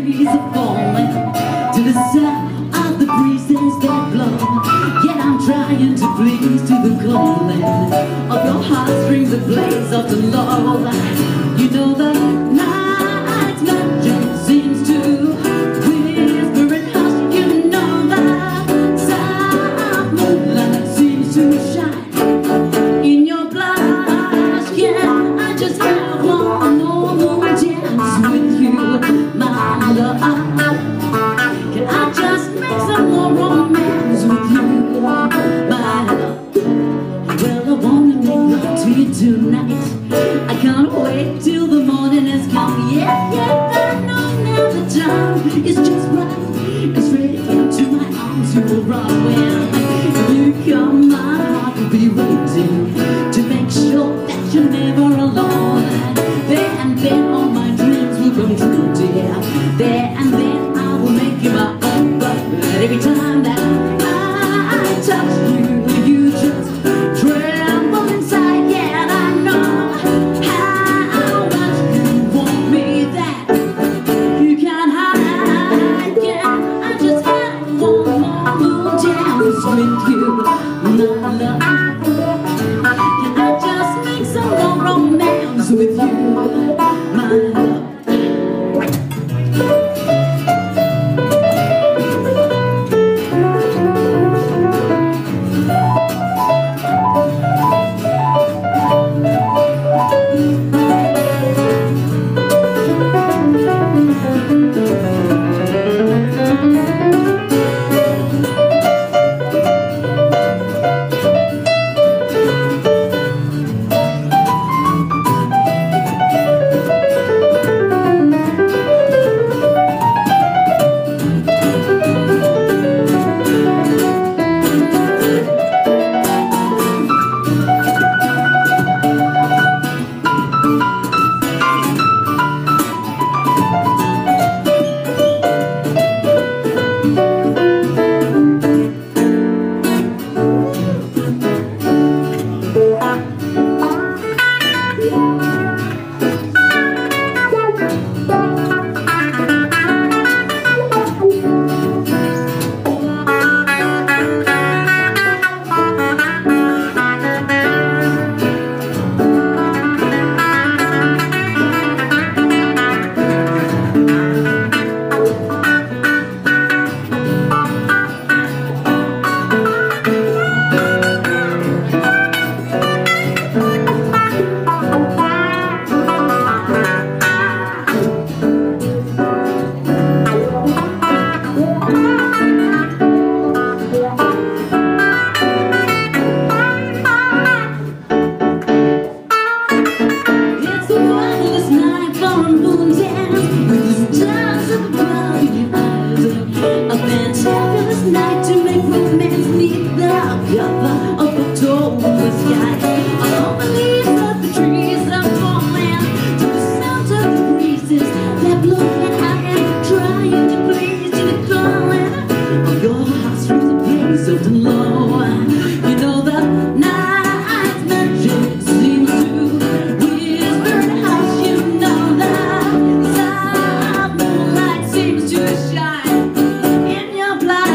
trees are falling to the sound of the breezes that blow. Yet I'm trying to please to the calling of your heartstrings ablaze of the love. You know the night's magic seems to whisper and hush. You know the soft moonlight seems to shine in your blush. Yeah, I just have one more dance with you, my love. Can I just make some more romance with you, my love? Well, I wanna make love to you tonight. I can't wait till the morning has come. Yeah, I know now the time is just right. It's ready into my arms you will run. When you come, my heart will be waiting to make sure that you're never alone. There and then all my dreams will come true, dear. There and then I will make you my own. But every time that I touch you, you just tremble inside. Yeah, and I know how much you want me that you can't hide. Yeah, I just have one more dance with you, my love. Can I just make some more romance with you, my love? Night to make romance meet the cover of the October sky. All the leaves of the trees are falling to the sound of the breezes that blow. And I am trying to please to the calling of your heartstrings ablaze of the low. You know the night's magic seems to whisper and hush. You know the soft moonlight seems to shine in your blood.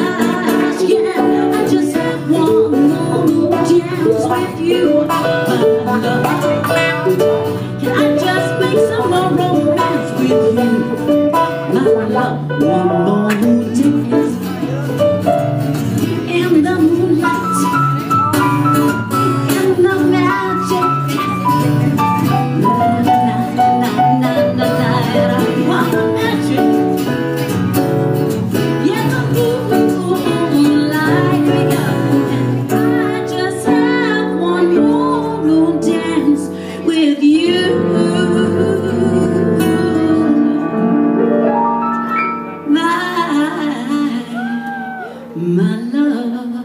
Yeah, I just have one more chance with you, my love. Can I just make some more romance with you, my love? One more dance in the moonlight, in the magic. Na na na na na na, one magic. With you, my love.